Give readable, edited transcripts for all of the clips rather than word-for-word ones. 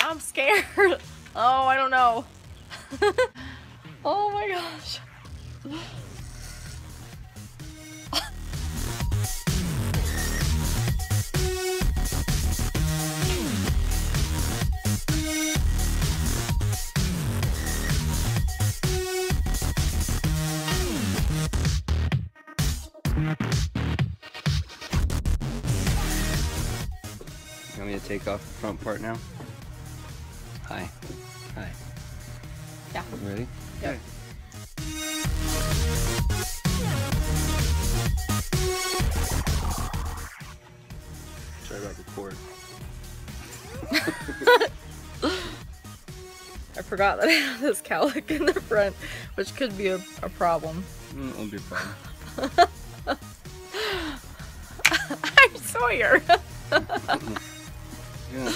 I'm scared. Oh, I don't know. Oh my gosh. You want me to take off the front part now? Hi. Hi. Yeah. Ready? Yep. Okay. Sorry about the cord. I forgot that I have this cowlick in the front, which could be a problem. It won't be a problem. I'm Sawyer. Yeah.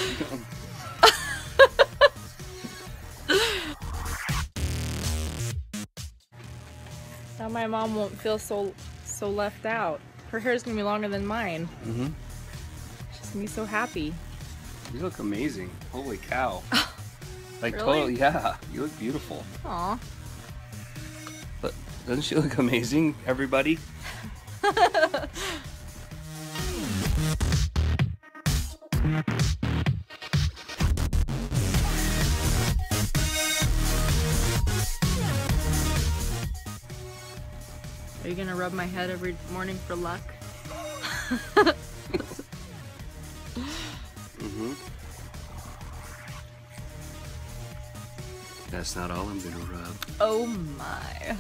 Now my mom won't feel so left out. Her hair's gonna be longer than mine. Mm-hmm. She's gonna be so happy. You look amazing. Holy cow. Like Really? totally, yeah. You look beautiful. Aw. But doesn't she look amazing, everybody? Are you gonna rub my head every morning for luck? Mm-hmm. That's not all I'm gonna rub. Oh my.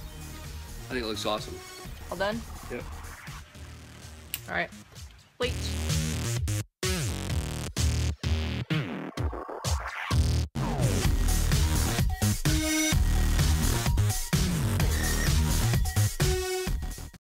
I think it looks awesome. All done? Yep. Alright. Bleach.